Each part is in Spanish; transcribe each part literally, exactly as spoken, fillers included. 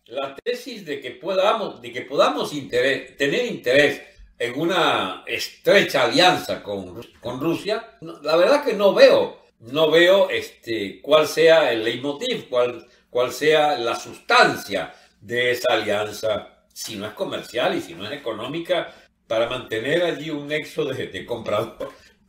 la tesis de que podamos, de que podamos interés, tener interés en una estrecha alianza con, con Rusia, la verdad que no veo, no veo este, cuál sea el leitmotiv, cuál, cuál sea la sustancia de esa alianza, si no es comercial y si no es económica, para mantener allí un nexo de, de, comprador,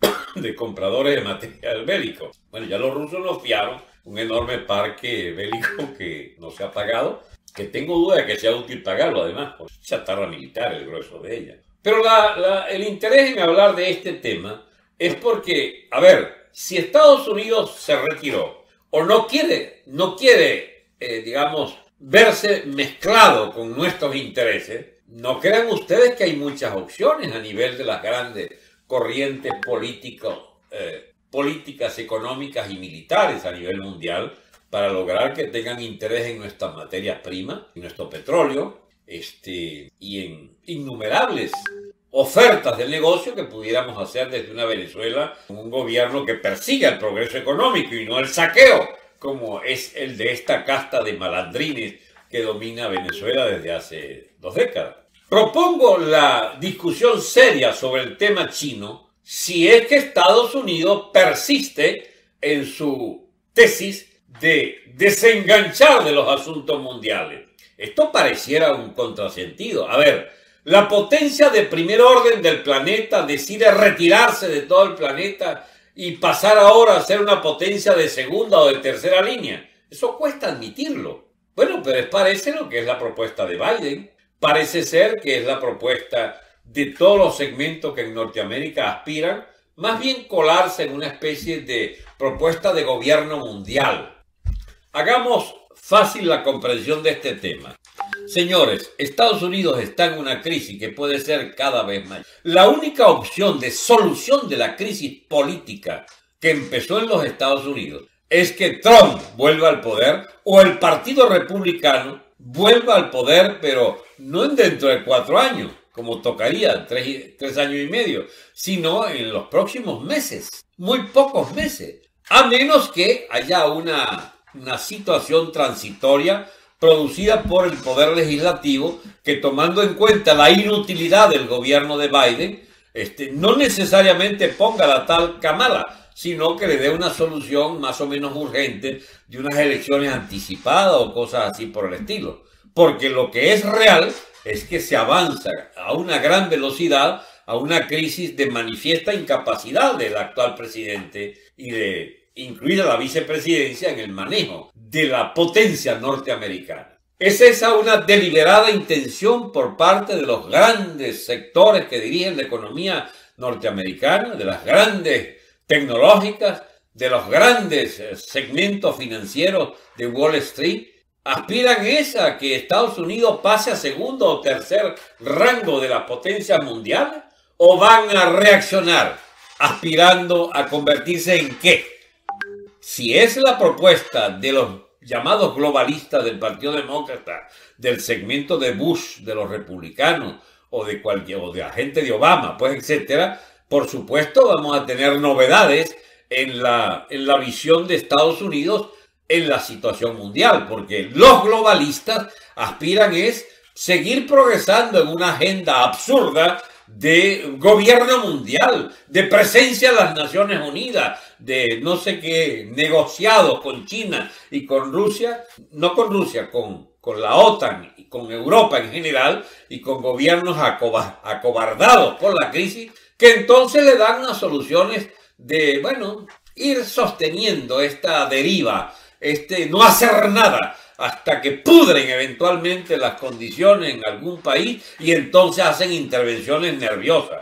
de compradores de material bélico. Bueno, ya los rusos nos fiaron un enorme parque bélico que no se ha pagado, que tengo duda de que sea útil pagarlo, además, por chatarra militar, el grueso de ella. Pero la, la, el interés en hablar de este tema es porque, a ver, si Estados Unidos se retiró o no quiere, no quiere, eh, digamos, verse mezclado con nuestros intereses, no crean ustedes que hay muchas opciones a nivel de las grandes corrientes políticas, eh, políticas económicas y militares a nivel mundial para lograr que tengan interés en nuestras materias primas, en nuestro petróleo, este, y en innumerables ofertas de negocio que pudiéramos hacer desde una Venezuela con un gobierno que persiga el progreso económico y no el saqueo, como es el de esta casta de malandrines que domina Venezuela desde hace dos décadas. Propongo la discusión seria sobre el tema chino si es que Estados Unidos persiste en su tesis de desenganchar de los asuntos mundiales. Esto pareciera un contrasentido. A ver, la potencia de primer orden del planeta decide retirarse de todo el planeta y pasar ahora a ser una potencia de segunda o de tercera línea. Eso cuesta admitirlo. Bueno, pero parece lo que es la propuesta de Biden. Parece ser que es la propuesta de todos los segmentos que en Norteamérica aspiran, más bien colarse en una especie de propuesta de gobierno mundial. Hagamos fácil la comprensión de este tema. Señores, Estados Unidos está en una crisis que puede ser cada vez mayor. La única opción de solución de la crisis política que empezó en los Estados Unidos es que Trump vuelva al poder o el Partido Republicano vuelva al poder, pero no en dentro de cuatro años, como tocaría, tres, tres años y medio, sino en los próximos meses, muy pocos meses, a menos que haya una, una situación transitoria producida por el Poder Legislativo que, tomando en cuenta la inutilidad del gobierno de Biden, este, no necesariamente ponga la tal Kamala, sino que le dé una solución más o menos urgente de unas elecciones anticipadas o cosas así por el estilo. Porque lo que es real es que se avanza a una gran velocidad a una crisis de manifiesta incapacidad del actual presidente y de incluida la vicepresidencia en el manejo de la potencia norteamericana. ¿Es esa una deliberada intención por parte de los grandes sectores que dirigen la economía norteamericana, de las grandes tecnológicas, de los grandes segmentos financieros de Wall Street? ¿Aspiran esa a que Estados Unidos pase a segundo o tercer rango de las potencias mundiales? ¿O van a reaccionar aspirando a convertirse en qué? Si es la propuesta de los llamados globalistas del Partido Demócrata, del segmento de Bush, de los republicanos o de cualquier o de la gente de Obama, pues etcétera, por supuesto vamos a tener novedades en la, en la visión de Estados Unidos en la situación mundial, porque los globalistas aspiran es seguir progresando en una agenda absurda de gobierno mundial, de presencia en las Naciones Unidas, de no sé qué negociados con China y con Rusia, no con Rusia, con, con la OTAN y con Europa en general, y con gobiernos acoba, acobardados por la crisis, que entonces le dan unas soluciones de, bueno, ir sosteniendo esta deriva, este no hacer nada, hasta que pudren eventualmente las condiciones en algún país y entonces hacen intervenciones nerviosas.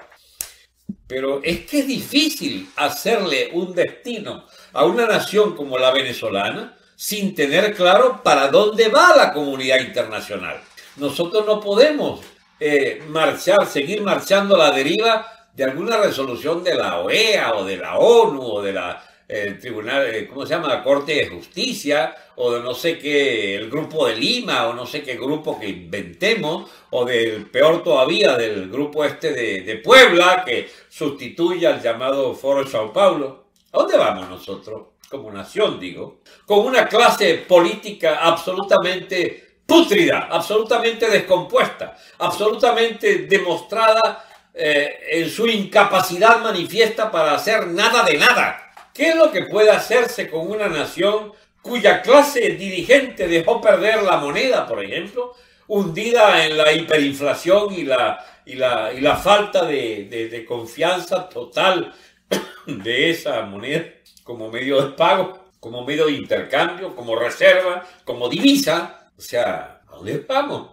Pero es que es difícil hacerle un destino a una nación como la venezolana sin tener claro para dónde va la comunidad internacional. Nosotros no podemos eh, marchar, seguir marchando a la deriva de alguna resolución de la O E A o de la ONU o de la el tribunal, ¿cómo se llama? La Corte de Justicia, o de no sé qué, el Grupo de Lima, o no sé qué grupo que inventemos, o del peor todavía, del grupo este de, de Puebla, que sustituye al llamado Foro Sao Paulo. ¿A dónde vamos nosotros? Como nación, digo, con una clase política absolutamente pútrida, absolutamente descompuesta, absolutamente demostrada eh, en su incapacidad manifiesta para hacer nada de nada. ¿Qué es lo que puede hacerse con una nación cuya clase dirigente dejó perder la moneda, por ejemplo, hundida en la hiperinflación y la, y la, y la falta de, de, de confianza total de esa moneda como medio de pago, como medio de intercambio, como reserva, como divisa? O sea, ¿a dónde vamos?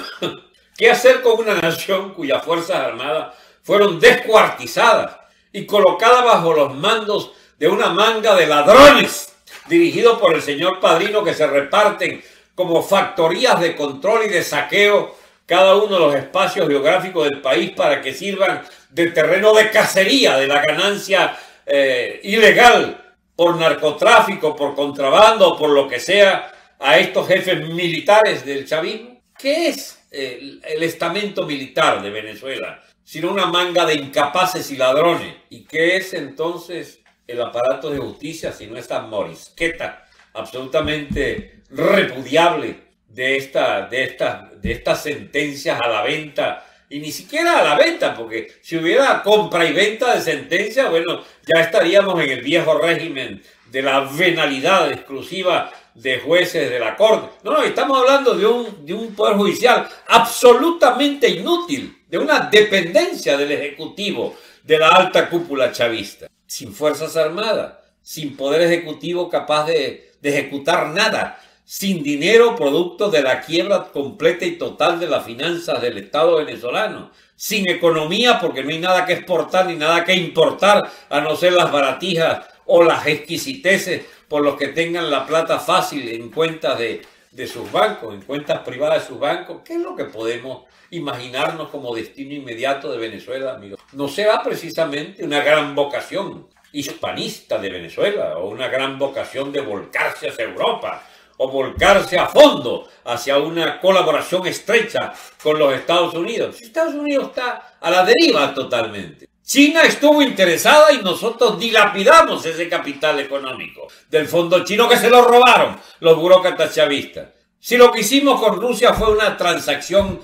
¿Qué hacer con una nación cuyas fuerzas armadas fueron descuartizadas y colocadas bajo los mandos de una manga de ladrones dirigidos por el señor Padrino, que se reparten como factorías de control y de saqueo cada uno de los espacios geográficos del país para que sirvan de terreno de cacería de la ganancia eh, ilegal por narcotráfico, por contrabando, por lo que sea, a estos jefes militares del chavismo? ¿Qué es el, el estamento militar de Venezuela sino una manga de incapaces y ladrones? ¿Y qué es entonces el aparato de justicia sino esta morisqueta absolutamente repudiable de, esta, de, esta, de estas sentencias a la venta? Y ni siquiera a la venta, porque si hubiera compra y venta de sentencias, bueno, ya estaríamos en el viejo régimen de la venalidad exclusiva de jueces de la corte. No, no, estamos hablando de un, de un poder judicial absolutamente inútil, de una dependencia del ejecutivo, de la alta cúpula chavista, sin fuerzas armadas, sin poder ejecutivo capaz de, de ejecutar nada, sin dinero producto de la quiebra completa y total de las finanzas del Estado venezolano, sin economía porque no hay nada que exportar ni nada que importar a no ser las baratijas o las exquisiteces por los que tengan la plata fácil en cuentas de, de sus bancos, en cuentas privadas de sus bancos. ¿Qué es lo que podemos imaginarnos como destino inmediato de Venezuela, amigos? No será precisamente una gran vocación hispanista de Venezuela o una gran vocación de volcarse hacia Europa o volcarse a fondo hacia una colaboración estrecha con los Estados Unidos. Estados Unidos está a la deriva totalmente. China estuvo interesada y nosotros dilapidamos ese capital económico del fondo chino, que se lo robaron los burócratas chavistas. Si lo que hicimos con Rusia fue una transacción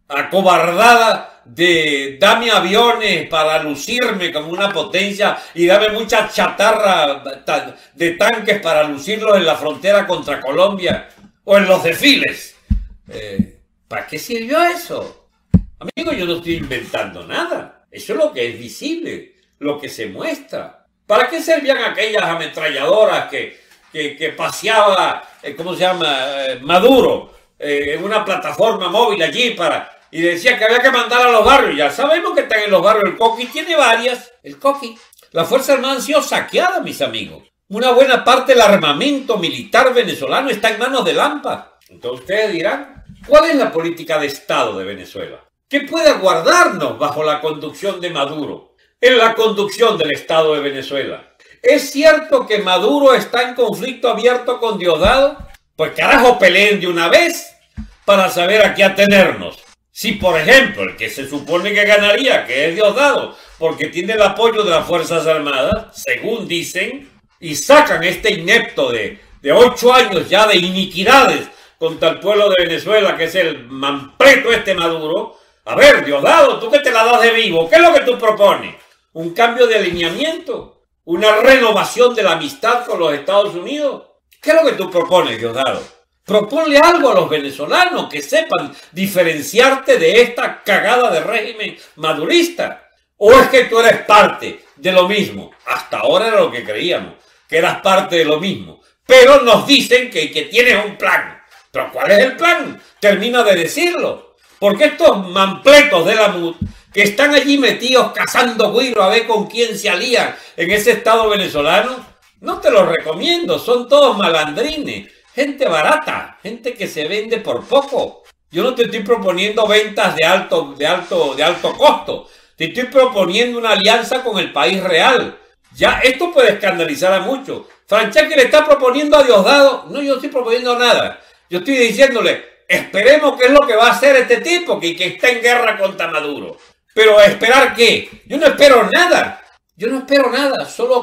acobardada de dame aviones para lucirme como una potencia y dame mucha chatarra de tanques para lucirlos en la frontera contra Colombia o en los desfiles. Eh, ¿Para qué sirvió eso? Amigo, yo no estoy inventando nada. Eso es lo que es visible, lo que se muestra. ¿Para qué servían aquellas ametralladoras que, que, que paseaba, eh, ¿cómo se llama? Eh, Maduro, eh, en una plataforma móvil allí para... Y decía que había que mandar a los barrios. Ya sabemos que están en los barrios. El Coqui tiene varias. El Coqui. Las Fuerzas Armadas han sido saqueadas, mis amigos. Una buena parte del armamento militar venezolano está en manos de Lampa. Entonces ustedes dirán, ¿cuál es la política de Estado de Venezuela? ¿Qué puede aguardarnos bajo la conducción de Maduro? En la conducción del Estado de Venezuela. ¿Es cierto que Maduro está en conflicto abierto con Diosdado? Pues carajo, peleen de una vez para saber a qué atenernos. Si, por ejemplo, el que se supone que ganaría, que es Diosdado, porque tiene el apoyo de las Fuerzas Armadas, según dicen, y sacan este inepto de, de ocho años ya de iniquidades contra el pueblo de Venezuela, que es el mampreto este Maduro. A ver, Diosdado, tú que te la das de vivo, ¿qué es lo que tú propones? ¿Un cambio de alineamiento? ¿Una renovación de la amistad con los Estados Unidos? ¿Qué es lo que tú propones, Diosdado? Proponle algo a los venezolanos que sepan diferenciarte de esta cagada de régimen madurista. ¿O es que tú eres parte de lo mismo? Hasta ahora era lo que creíamos, que eras parte de lo mismo. Pero nos dicen que, que tienes un plan. ¿Pero cuál es el plan? Termina de decirlo. Porque estos mampletos de la M U D que están allí metidos cazando güiro a ver con quién se alían en ese estado venezolano, no te los recomiendo. Son todos malandrines. Gente barata, gente que se vende por poco. Yo no te estoy proponiendo ventas de alto, de alto, de alto costo. Te estoy proponiendo una alianza con el país real. Ya, esto puede escandalizar a muchos. Franceschi le está proponiendo a Diosdado. No, yo no estoy proponiendo nada. Yo estoy diciéndole, esperemos qué es lo que va a hacer este tipo que, que está en guerra contra Maduro. Pero ¿esperar qué? Yo no espero nada. Yo no espero nada. Solo,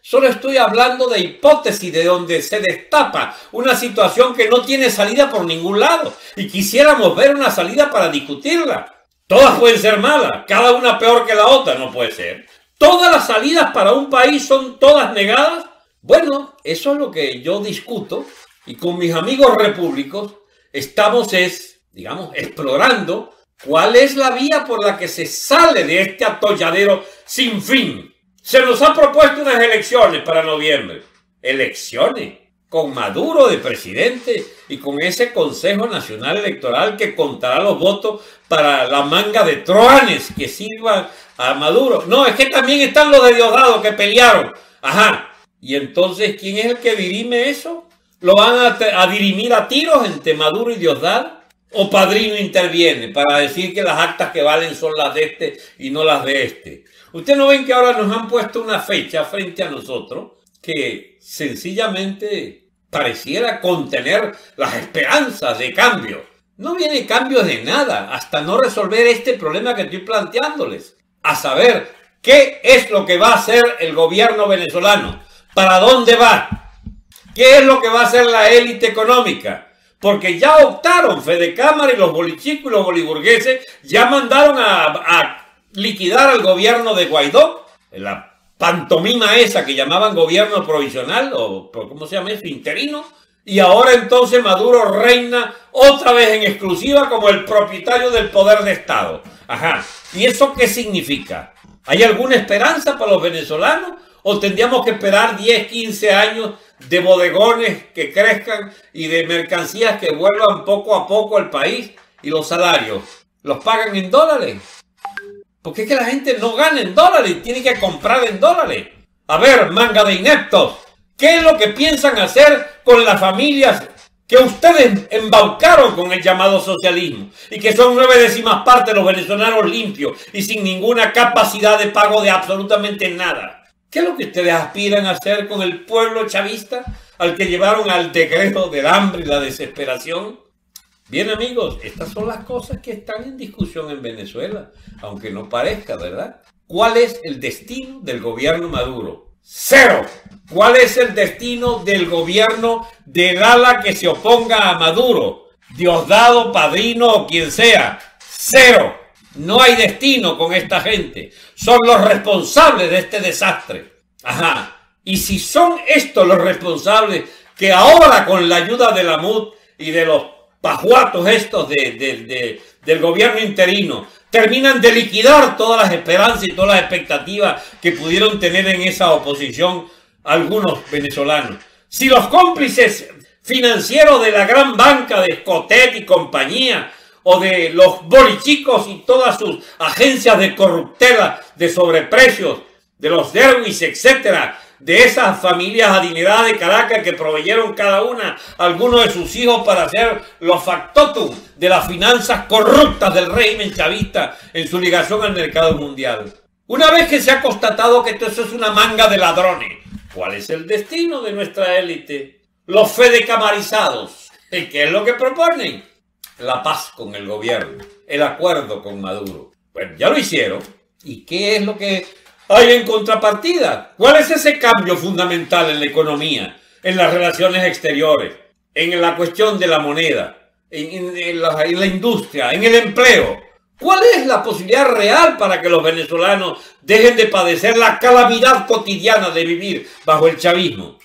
Solo estoy hablando de hipótesis de donde se destapa una situación que no tiene salida por ningún lado y quisiéramos ver una salida para discutirla. Todas pueden ser malas, cada una peor que la otra, no puede ser. ¿Todas las salidas para un país son todas negadas? Bueno, eso es lo que yo discuto y con mis amigos repúblicos estamos es, digamos, explorando cuál es la vía por la que se sale de este atolladero sin fin. Se nos ha propuesto unas elecciones para noviembre. Elecciones con Maduro de presidente y con ese Consejo Nacional Electoral que contará los votos para la manga de truanes que sirvan a Maduro. No, es que también están los de Diosdado que pelearon. Ajá. Y entonces, ¿quién es el que dirime eso? ¿Lo van a, a dirimir a tiros entre Maduro y Diosdado? ¿O Padrino interviene para decir que las actas que valen son las de este y no las de este? ¿Ustedes no ven que ahora nos han puesto una fecha frente a nosotros que sencillamente pareciera contener las esperanzas de cambio? No viene cambio de nada hasta no resolver este problema que estoy planteándoles. A saber, ¿qué es lo que va a hacer el gobierno venezolano? ¿Para dónde va? ¿Qué es lo que va a hacer la élite económica? Porque ya optaron Fede Cámara y los bolichicos y los boliburgueses, ya mandaron a, a liquidar al gobierno de Guaidó, la pantomima esa que llamaban gobierno provisional, o ¿cómo se llama eso? Interino, y ahora entonces Maduro reina otra vez en exclusiva como el propietario del poder de Estado. Ajá, ¿y eso qué significa? ¿Hay alguna esperanza para los venezolanos? ¿O tendríamos que esperar diez, quince años de bodegones que crezcan y de mercancías que vuelvan poco a poco al país y los salarios los pagan en dólares? Porque es que la gente no gana en dólares, tiene que comprar en dólares. A ver, manga de ineptos, ¿qué es lo que piensan hacer con las familias que ustedes embaucaron con el llamado socialismo y que son nueve décimas partes de los venezolanos limpios y sin ninguna capacidad de pago de absolutamente nada? ¿Qué es lo que ustedes aspiran a hacer con el pueblo chavista al que llevaron al decreto del hambre y la desesperación? Bien, amigos, estas son las cosas que están en discusión en Venezuela, aunque no parezca, ¿verdad? ¿Cuál es el destino del gobierno Maduro? ¡Cero! ¿Cuál es el destino del gobierno del ala que se oponga a Maduro? Diosdado, Padrino o quien sea. ¡Cero! No hay destino con esta gente. Son los responsables de este desastre. Ajá. Y si son estos los responsables que ahora con la ayuda de la M U D y de los pajuatos estos de, de, de, del gobierno interino terminan de liquidar todas las esperanzas y todas las expectativas que pudieron tener en esa oposición algunos venezolanos, si los cómplices financieros de la gran banca de Escotet y compañía o de los bolichicos y todas sus agencias de corruptela, de sobreprecios, de los Derwis, etcétera, de esas familias adineradas de Caracas que proveyeron cada una a algunos de sus hijos para hacer los factotum de las finanzas corruptas del régimen chavista en su ligación al mercado mundial. Una vez que se ha constatado que todo eso es una manga de ladrones, ¿cuál es el destino de nuestra élite? Los fedecamarizados. ¿Y qué es lo que proponen? La paz con el gobierno, el acuerdo con Maduro. Bueno, ya lo hicieron. ¿Y qué es lo que hay en contrapartida? ¿Cuál es ese cambio fundamental en la economía, en las relaciones exteriores, en la cuestión de la moneda, en, en, en, la, en la industria, en el empleo? ¿Cuál es la posibilidad real para que los venezolanos dejen de padecer la calamidad cotidiana de vivir bajo el chavismo?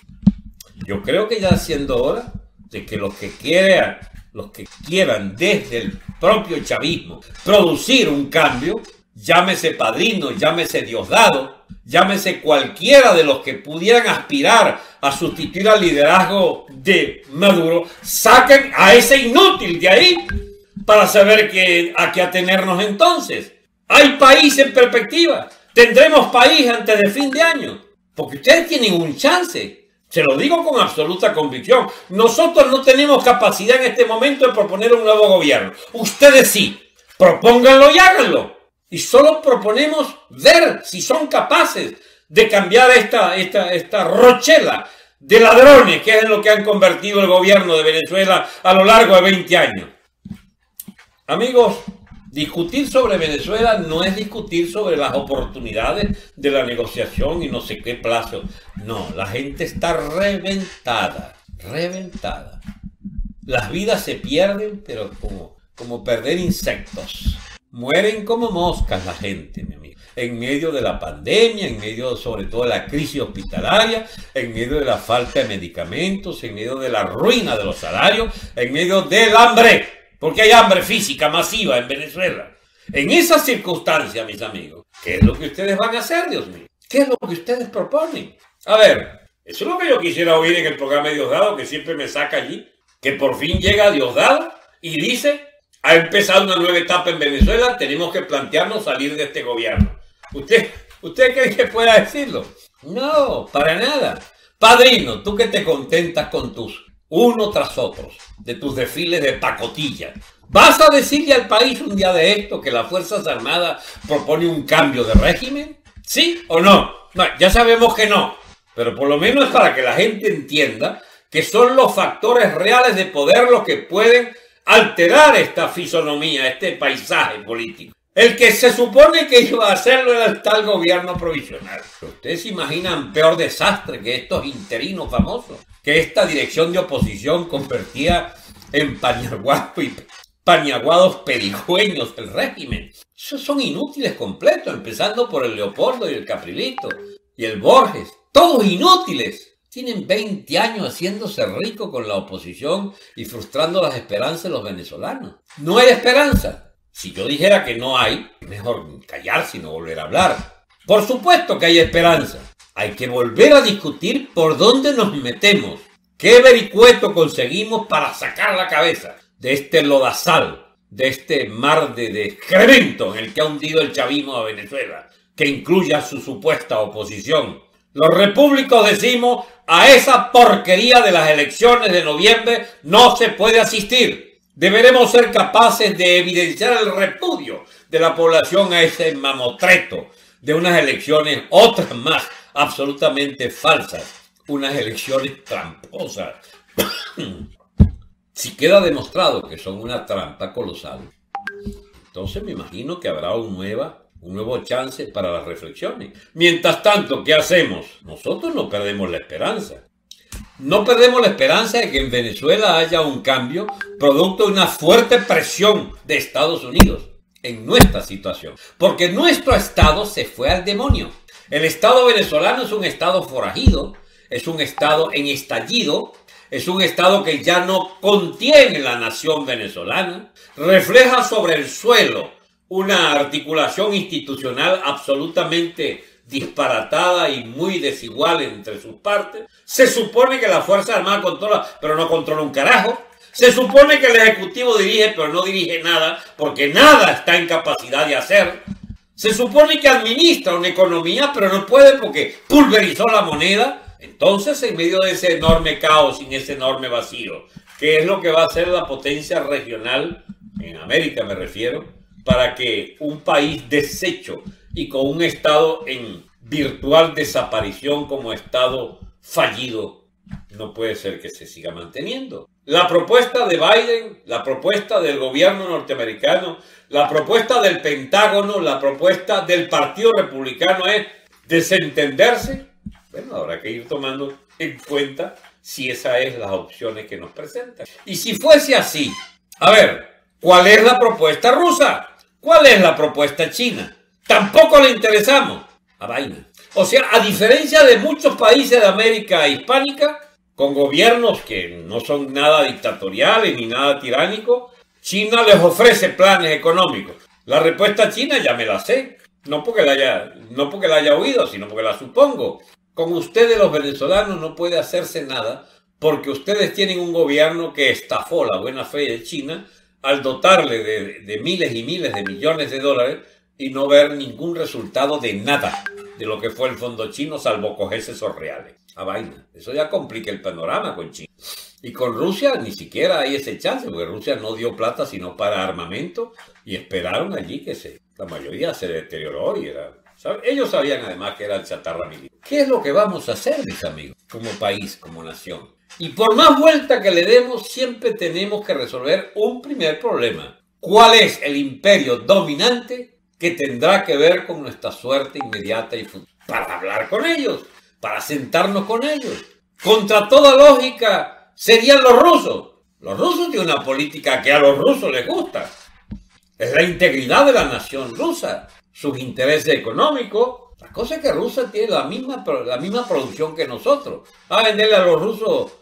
Yo creo que ya siendo hora de que los que quieran, los que quieran desde el propio chavismo producir un cambio, llámese Padrino, llámese Diosdado, llámese cualquiera de los que pudieran aspirar a sustituir al liderazgo de Maduro, saquen a ese inútil de ahí para saber que, a qué atenernos entonces. Hay país en perspectiva. Tendremos país antes de fin de año. Porque ustedes tienen un chance. Se lo digo con absoluta convicción. Nosotros no tenemos capacidad en este momento de proponer un nuevo gobierno. Ustedes sí. Propónganlo y háganlo. Y solo proponemos ver si son capaces de cambiar esta, esta, esta rochela de ladrones que es en lo que han convertido el gobierno de Venezuela a lo largo de veinte años. Amigos, Discutir sobre Venezuela no es discutir sobre las oportunidades de la negociación y no sé qué plazo. No, la gente está reventada, reventada. Las vidas se pierden, pero como, como perder insectos. Mueren como moscas la gente, mi amigo. En medio de la pandemia, en medio sobre todo de la crisis hospitalaria, en medio de la falta de medicamentos, en medio de la ruina de los salarios, en medio del hambre. Porque hay hambre física masiva en Venezuela. En esas circunstancias, mis amigos, ¿qué es lo que ustedes van a hacer, Dios mío? ¿Qué es lo que ustedes proponen? A ver, eso es lo que yo quisiera oír en el programa de Diosdado, que siempre me saca allí, que por fin llega Diosdado y dice, ha empezado una nueva etapa en Venezuela, tenemos que plantearnos salir de este gobierno. ¿Usted, usted cree que pueda decirlo? No, para nada. Padrino, tú que te contentas con tus uno tras otros, de tus desfiles de pacotilla. ¿Vas a decirle al país un día de esto que las Fuerzas Armadas propone un cambio de régimen? ¿Sí o no? No, ya sabemos que no, pero por lo menos es para que la gente entienda que son los factores reales de poder los que pueden alterar esta fisonomía, este paisaje político. El que se supone que iba a hacerlo era el tal gobierno provisional. ¿Ustedes se imaginan peor desastre que estos interinos famosos? Que esta dirección de oposición convertía en paniaguados y paniaguados pedigüeños del régimen. Esos son inútiles completos, empezando por el Leopoldo y el Caprilito y el Borges. Todos inútiles. Tienen veinte años haciéndose rico con la oposición y frustrando las esperanzas de los venezolanos. No hay esperanza. Si yo dijera que no hay, es mejor callarse y no volver a hablar. Por supuesto que hay esperanza. Hay que volver a discutir por dónde nos metemos. ¿Qué vericueto conseguimos para sacar la cabeza de este lodazal, de este mar de, de excremento en el que ha hundido el chavismo a Venezuela, que incluye a su supuesta oposición? Los repúblicos decimos, a esa porquería de las elecciones de noviembre no se puede asistir. Deberemos ser capaces de evidenciar el repudio de la población a ese mamotreto de unas elecciones, otras más, absolutamente falsas, unas elecciones tramposas. Si queda demostrado que son una trampa colosal, entonces me imagino que habrá un, nueva, un nuevo chance para las reflexiones. Mientras tanto, ¿qué hacemos? Nosotros no perdemos la esperanza. No perdemos la esperanza de que en Venezuela haya un cambio producto de una fuerte presión de Estados Unidos en nuestra situación. Porque nuestro Estado se fue al demonio. El Estado venezolano es un Estado forajido, es un Estado en estallido, es un Estado que ya no contiene la nación venezolana, refleja sobre el suelo una articulación institucional absolutamente disparatada y muy desigual entre sus partes. Se supone que la Fuerza Armada controla, pero no controla un carajo. Se supone que el Ejecutivo dirige, pero no dirige nada, porque nada está en capacidad de hacer. Se supone que administra una economía, pero no puede porque pulverizó la moneda. Entonces, en medio de ese enorme caos, en ese enorme vacío, ¿qué es lo que va a hacer la potencia regional, en América me refiero, para que un país deshecho y con un Estado en virtual desaparición como Estado fallido, no puede ser que se siga manteniendo? La propuesta de Biden, la propuesta del gobierno norteamericano, la propuesta del Pentágono, la propuesta del Partido Republicano es desentenderse. Bueno, habrá que ir tomando en cuenta si esas es las opciones que nos presentan. Y si fuese así, a ver, ¿cuál es la propuesta rusa? ¿Cuál es la propuesta china? Tampoco le interesamos. A vaina. O sea, a diferencia de muchos países de América hispánica, con gobiernos que no son nada dictatoriales ni nada tiránicos, China les ofrece planes económicos. La respuesta china ya me la sé. No porque la haya, no porque la haya oído, sino porque la supongo. Con ustedes los venezolanos no puede hacerse nada porque ustedes tienen un gobierno que estafó la buena fe de China al dotarle de, de miles y miles de millones de dólares y no ver ningún resultado de nada de lo que fue el fondo chino, salvo cogerse esos reales. A vaina. Eso ya complica el panorama con China. Y con Rusia ni siquiera hay ese chance, porque Rusia no dio plata sino para armamento y esperaron allí que se, la mayoría se deterioró y era... ¿sabe? Ellos sabían además que era chatarra militar. ¿Qué es lo que vamos a hacer, mis amigos? Como país, como nación. Y por más vuelta que le demos, siempre tenemos que resolver un primer problema. cuál es el imperio dominante que tendrá que ver con nuestra suerte inmediata y futura. Para hablar con ellos, para sentarnos con ellos. Contra toda lógica serían los rusos. Los rusos tienen una política que a los rusos les gusta. Es la integridad de la nación rusa, sus intereses económicos. La cosa es que Rusia tiene la misma, la misma producción que nosotros. Va a venderle a los rusos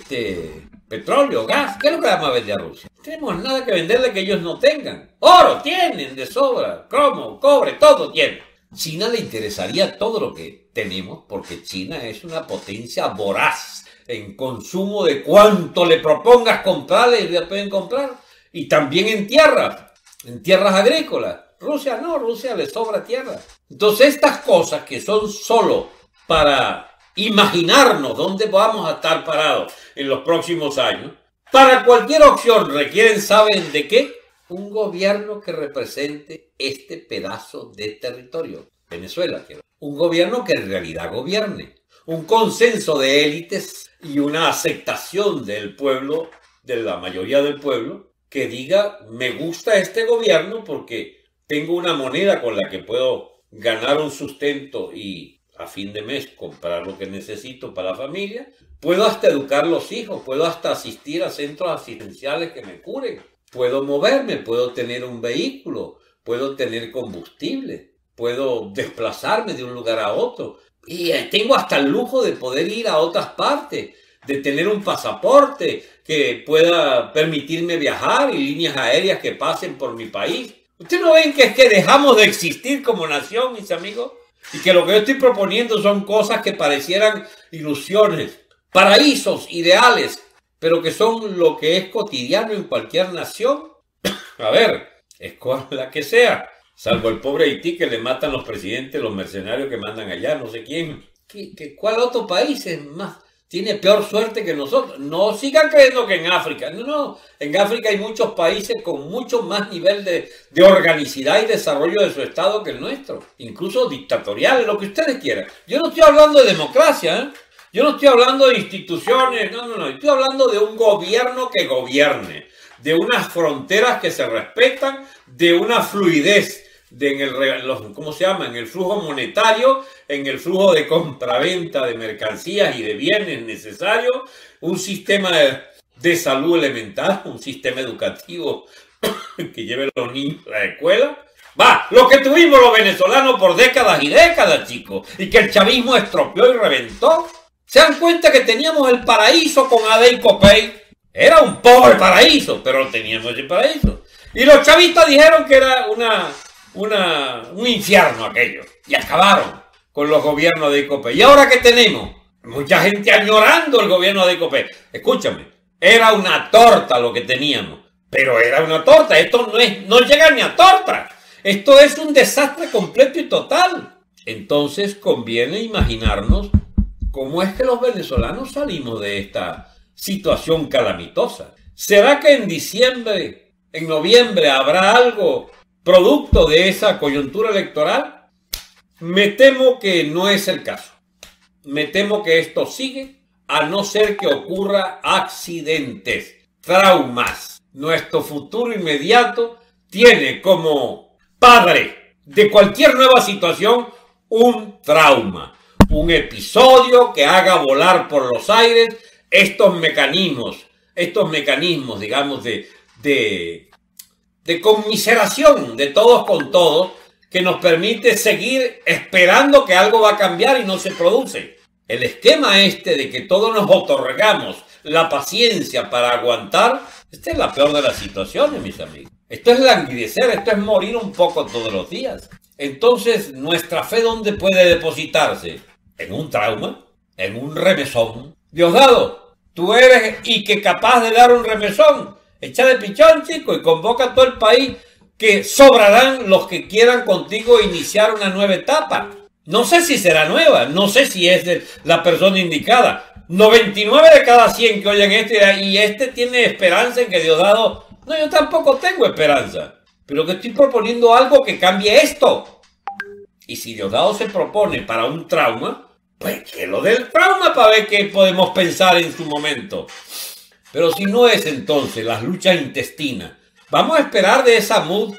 este, petróleo, gas. ¿Qué es lo que vamos a vender a Rusia? No tenemos nada que venderle que ellos no tengan. Oro tienen de sobra, cromo, cobre, todo tienen. China le interesaría todo lo que tenemos porque China es una potencia voraz en consumo de cuánto le propongas comprarle y le pueden comprar. Y también en tierras, en tierras agrícolas. Rusia no, Rusia le sobra tierra. Entonces estas cosas que son solo para imaginarnos dónde vamos a estar parados en los próximos años, para cualquier opción requieren, ¿saben de qué? Un gobierno que represente este pedazo de territorio. Venezuela, quiero. Un gobierno que en realidad gobierne. Un consenso de élites y una aceptación del pueblo, de la mayoría del pueblo, que diga, me gusta este gobierno porque tengo una moneda con la que puedo ganar un sustento y a fin de mes comprar lo que necesito para la familia. Puedo hasta educar a los hijos, puedo hasta asistir a centros asistenciales que me curen. Puedo moverme, puedo tener un vehículo, puedo tener combustible, puedo desplazarme de un lugar a otro. Y tengo hasta el lujo de poder ir a otras partes, de tener un pasaporte que pueda permitirme viajar y líneas aéreas que pasen por mi país. ¿Ustedes no ven que es que dejamos de existir como nación, mis amigos? Y que lo que yo estoy proponiendo son cosas que parecieran ilusiones, paraísos ideales, pero que son lo que es cotidiano en cualquier nación. A ver, es cual la que sea, salvo el pobre Haití que le matan los presidentes, los mercenarios que mandan allá, no sé quién. ¿Qué, qué, ¿Cuál otro país es más? Tiene peor suerte que nosotros. No sigan creyendo que en África. No, no. En África hay muchos países con mucho más nivel de, de organicidad y desarrollo de su Estado que el nuestro. Incluso dictatoriales, lo que ustedes quieran. Yo no estoy hablando de democracia, ¿eh? Yo no estoy hablando de instituciones. No, no, no. Estoy hablando de un gobierno que gobierne. De unas fronteras que se respetan. De una fluidez. De en el, los, ¿cómo se llama? En el flujo monetario, en el flujo de compraventa de mercancías y de bienes necesarios, un sistema de, de salud elemental, un sistema educativo que lleve a los niños a la escuela. Va, lo que tuvimos los venezolanos por décadas y décadas, chicos, y que el chavismo estropeó y reventó. ¿Se dan cuenta que teníamos el paraíso con A D y Copey? Era un pobre paraíso, pero teníamos el paraíso. Y los chavistas dijeron que era una... Una, un infierno aquello, y acabaron con los gobiernos de Copey. ¿Y ahora qué tenemos? Mucha gente añorando el gobierno de Copey. Escúchame, era una torta lo que teníamos, pero era una torta. Esto no es, no llega ni a torta. Esto es un desastre completo y total. Entonces conviene imaginarnos cómo es que los venezolanos salimos de esta situación calamitosa. ¿Será que en diciembre, en noviembre habrá algo producto de esa coyuntura electoral? Me temo que no es el caso. Me temo que esto sigue, a no ser que ocurra accidentes, traumas. Nuestro futuro inmediato tiene como padre de cualquier nueva situación un trauma, un episodio que haga volar por los aires estos mecanismos, estos mecanismos, digamos, de... de de conmiseración de todos con todos, que nos permite seguir esperando que algo va a cambiar y no se produce. El esquema este de que todos nos otorgamos la paciencia para aguantar, esta es la peor de las situaciones, mis amigos. Esto es languidecer, esto es morir un poco todos los días. Entonces, ¿nuestra fe dónde puede depositarse? ¿En un trauma? ¿En un remesón? Diosdado, tú eres y que capaz de dar un remesón. Echa de pichón, chico, y convoca a todo el país, que sobrarán los que quieran contigo iniciar una nueva etapa. No sé si será nueva, no sé si es la persona indicada. noventa y nueve de cada cien que oyen esto y este tiene esperanza en que Diosdado... No, yo tampoco tengo esperanza, pero que estoy proponiendo algo que cambie esto. Y si Diosdado se propone para un trauma, pues que lo del trauma para ver qué podemos pensar en su momento. Pero si no es entonces las luchas intestinas, Vamos a esperar de esa mood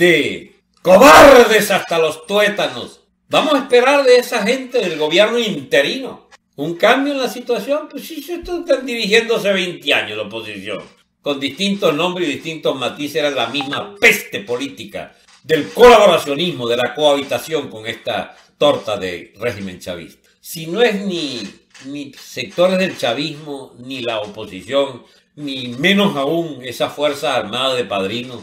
de cobardes hasta los tuétanos. Vamos a esperar de esa gente del gobierno interino un cambio en la situación. Pues sí, se están dirigiéndose veinte años la oposición, con distintos nombres y distintos matices. Era la misma peste política del colaboracionismo, de la cohabitación con esta torta de régimen chavista. Si no es ni, ni sectores del chavismo, ni la oposición, ni menos aún esas fuerzas armadas de padrinos,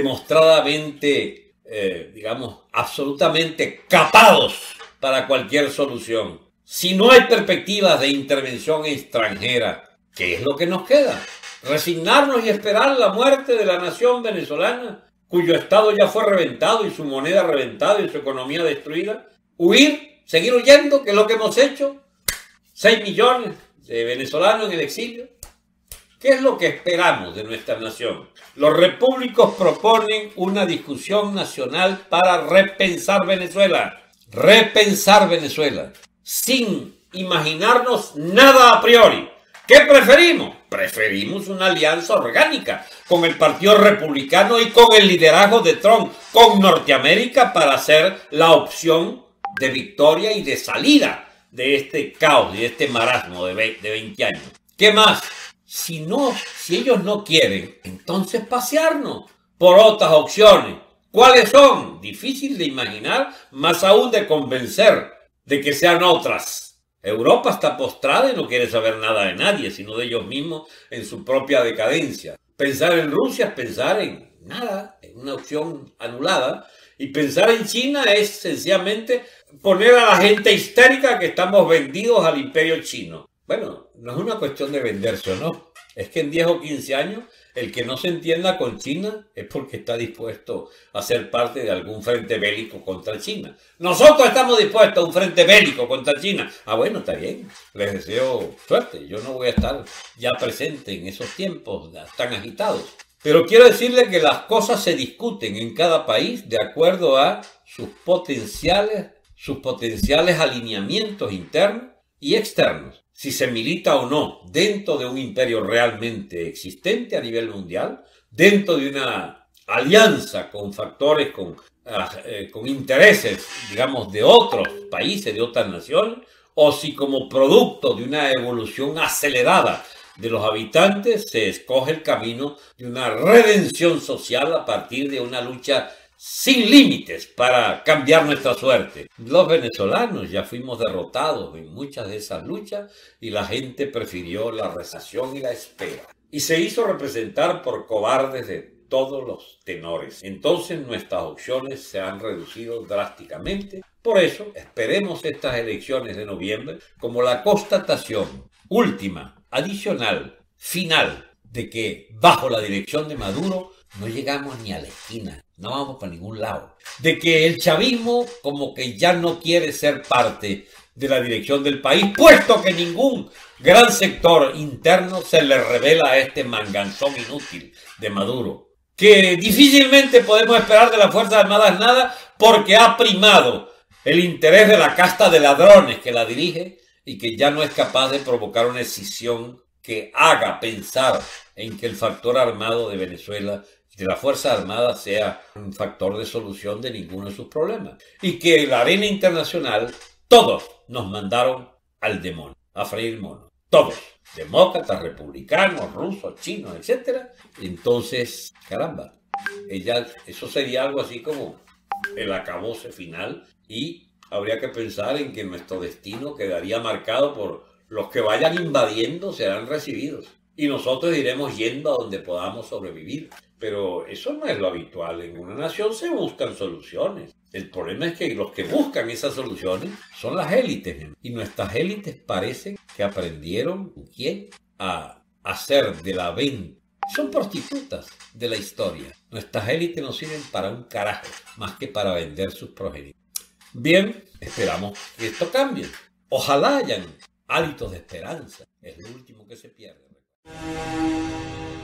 demostradamente, eh, digamos, absolutamente capados para cualquier solución. Si no hay perspectivas de intervención extranjera, ¿qué es lo que nos queda? ¿Resignarnos y esperar la muerte de la nación venezolana, cuyo Estado ya fue reventado y su moneda reventada y su economía destruida? ¿Huir? ¿Seguir huyendo? ¿Qué es lo que hemos hecho? ¿Seis millones de venezolanos en el exilio? ¿Qué es lo que esperamos de nuestra nación? Los repúblicos proponen una discusión nacional para repensar Venezuela. Repensar Venezuela. Sin imaginarnos nada a priori. ¿Qué preferimos? Preferimos una alianza orgánica con el Partido Republicano y con el liderazgo de Trump, con Norteamérica, para ser la opción de victoria y de salida de este caos y de este marasmo de veinte años. ¿Qué más? Si no, si ellos no quieren, entonces pasearnos por otras opciones. ¿Cuáles son? Difícil de imaginar, más aún de convencer de que sean otras. Europa está postrada y no quiere saber nada de nadie, sino de ellos mismos en su propia decadencia. Pensar en Rusia es pensar en nada, en una opción anulada. Y pensar en China es sencillamente poner a la gente histérica que estamos vendidos al imperio chino. Bueno, no es una cuestión de venderse o no. Es que en diez o quince años el que no se entienda con China es porque está dispuesto a ser parte de algún frente bélico contra China. Nosotros estamos dispuestos a un frente bélico contra China. Ah, bueno, está bien. Les deseo suerte. Yo no voy a estar ya presente en esos tiempos tan agitados. Pero quiero decirle que las cosas se discuten en cada país de acuerdo a sus potenciales, sus potenciales alineamientos internos y externos. Si se milita o no dentro de un imperio realmente existente a nivel mundial, dentro de una alianza con factores, con, eh, con intereses, digamos, de otros países, de otras naciones, o si como producto de una evolución acelerada de los habitantes se escoge el camino de una redención social a partir de una lucha sin límites para cambiar nuestra suerte. Los venezolanos ya fuimos derrotados en muchas de esas luchas y la gente prefirió la resignación y la espera. Y se hizo representar por cobardes de todos los tenores. Entonces nuestras opciones se han reducido drásticamente. Por eso esperemos estas elecciones de noviembre como la constatación última, adicional, final, de que bajo la dirección de Maduro no llegamos ni a la esquina, no vamos para ningún lado. De que el chavismo como que ya no quiere ser parte de la dirección del país, puesto que ningún gran sector interno se le revela a este manganzón inútil de Maduro. Que difícilmente podemos esperar de las Fuerzas Armadas nada porque ha primado el interés de la casta de ladrones que la dirige y que ya no es capaz de provocar una escisión que haga pensar en que el factor armado de Venezuela, de la Fuerza Armada, sea un factor de solución de ninguno de sus problemas. Y que en la arena internacional todos nos mandaron al demonio, a freír monos. Todos, demócratas, republicanos, rusos, chinos, etcétera. Entonces, caramba, ella, eso sería algo así como el acabose final y habría que pensar en que nuestro destino quedaría marcado por los que vayan invadiendo serán recibidos. Y nosotros iremos yendo a donde podamos sobrevivir. Pero eso no es lo habitual. En una nación se buscan soluciones. El problema es que los que buscan esas soluciones son las élites. Y nuestras élites parecen que aprendieron, ¿quién?, a hacer de la venta. Son prostitutas de la historia. Nuestras élites no sirven para un carajo, más que para vender sus progenitores. Bien, esperamos que esto cambie. Ojalá hayan hálitos de esperanza. Es lo último que se pierde.